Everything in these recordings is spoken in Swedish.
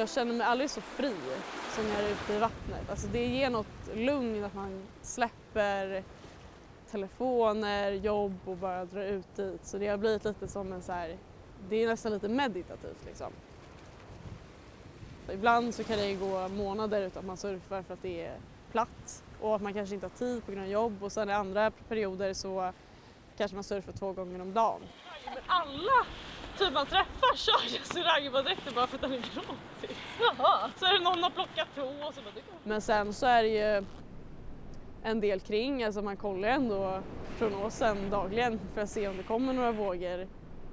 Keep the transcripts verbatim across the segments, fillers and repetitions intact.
jag känner mig aldrig så fri som jag är ute i vattnet. Alltså det ger något lugn att man släpper telefoner, jobb och bara drar ut dit. Så det har blivit lite som en så här, det är nästan lite meditativt liksom. Ibland så kan det gå månader utan att man surfar för att det är platt och att man kanske inte har tid på grund av jobb, och sen i andra perioder så kanske man surfar två gånger om dagen. Men alla typ man träffar kör så raggbaddräkter bara för att den är gratis. Jaha. Så är det någon har plockat på och så bara det. Men sen så är det ju en del kring, alltså man kollar ändå prognosen dagligen för att se om det kommer några vågor.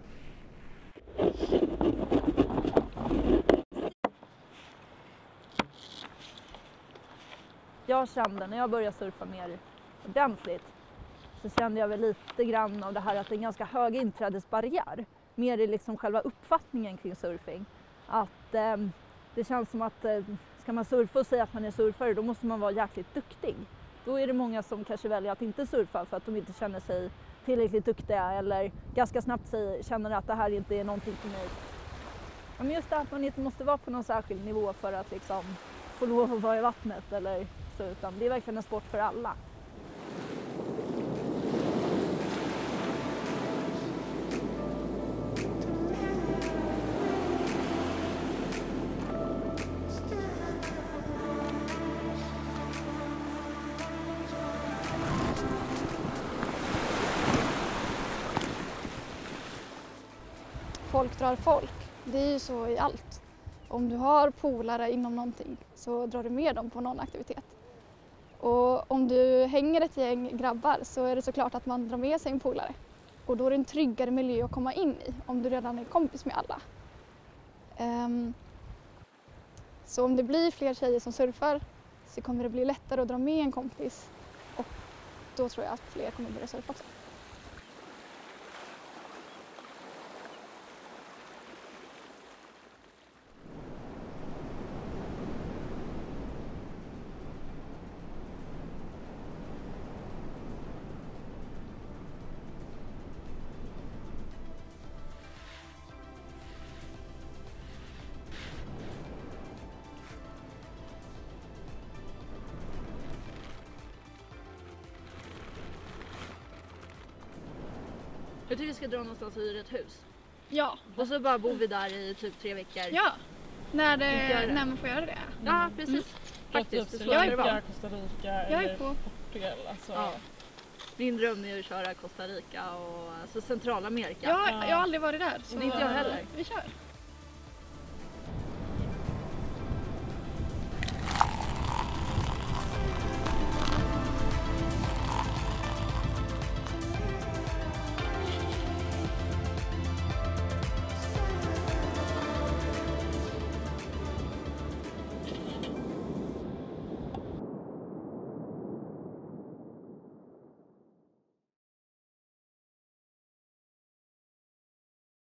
Jag kände när jag började surfa mer ordentligt så kände jag väl lite grann av det här att det är en ganska hög inträdesbarriär. Mer i liksom själva uppfattningen kring surfing. Att eh, det känns som att eh, ska man surfa och säga att man är surfare, då måste man vara jäkligt duktig. Då är det många som kanske väljer att inte surfa för att de inte känner sig tillräckligt duktiga eller ganska snabbt säger, känner att det här inte är någonting för mig. Men just det att man inte måste vara på någon särskild nivå för att liksom få lov att vara i vattnet eller så, utan det är verkligen en sport för alla. Folk drar folk. Det är ju så i allt. Om du har polare inom någonting så drar du med dem på någon aktivitet. Och om du hänger ett gäng grabbar så är det såklart att man drar med sig en polare. Och då är det en tryggare miljö att komma in i om du redan är kompis med alla. Um, så om det blir fler tjejer som surfar så kommer det bli lättare att dra med en kompis. Och då tror jag att fler kommer börja surfa också. Jag tycker vi ska dra någonstans i ett hus. Ja. Och så bara bor vi där i typ tre veckor. Ja, när, det, när man får göra det. Mm. Ja, precis. Mm. Faktiskt, det så jag är på Costa Rica jag eller är på Portugal. Alltså. Ja. Min dröm är att köra Costa Rica och alltså Centralamerika. Ja, jag har aldrig varit där. Så inte jag heller. Vi kör.